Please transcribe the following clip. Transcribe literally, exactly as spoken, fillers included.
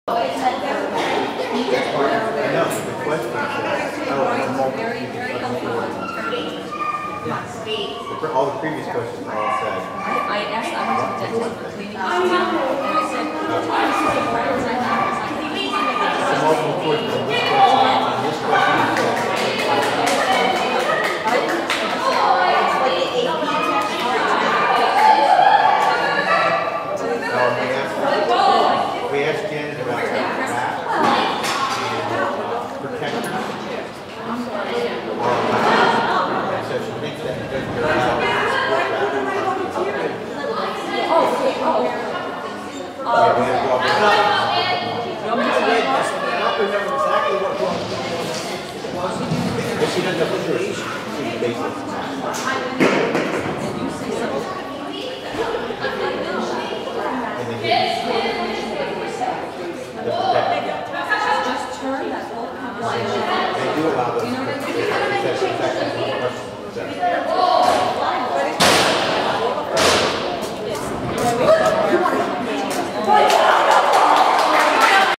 I know, the question is, oh, the multiple you can put forward. The, all the previous questions are all said. I asked, I was a dentist for cleaning my teeth, and I said, I see the friends I have. The multiple choice from this question, and this question is we asked Janet about that and protectors. And so she thinks that because you're out, Oh, okay, oh. yeah, we have to walk around. I don't remember exactly what it was. But she doesn't have to choose. She's basic. And then the protector. Just turn that whole conversation. They do allow those. You know what I mean?